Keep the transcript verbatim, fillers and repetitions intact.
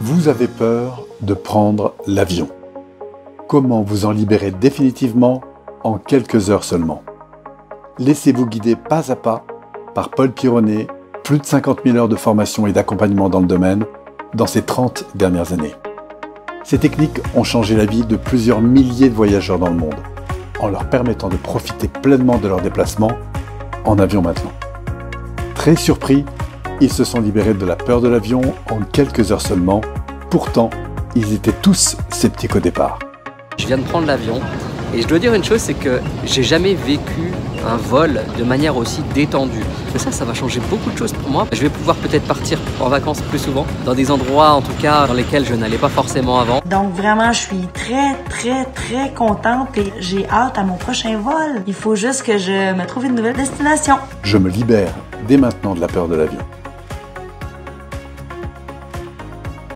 Vous avez peur de prendre l'avion. Comment vous en libérer définitivement en quelques heures seulement? Laissez-vous guider pas à pas par Paul Pironnet, plus de cinquante mille heures de formation et d'accompagnement dans le domaine dans ces trente dernières années. Ces techniques ont changé la vie de plusieurs milliers de voyageurs dans le monde, en leur permettant de profiter pleinement de leur déplacement en avion maintenant. Très surpris, ils se sont libérés de la peur de l'avion en quelques heures seulement. Pourtant, ils étaient tous sceptiques au départ. Je viens de prendre l'avion et je dois dire une chose, c'est que j'ai jamais vécu un vol de manière aussi détendue. Mais ça, ça va changer beaucoup de choses pour moi. Je vais pouvoir peut-être partir en vacances plus souvent, dans des endroits en tout cas dans lesquels je n'allais pas forcément avant. Donc vraiment, je suis très, très, très contente et j'ai hâte à mon prochain vol. Il faut juste que je me trouve une nouvelle destination. Je me libère dès maintenant de la peur de l'avion.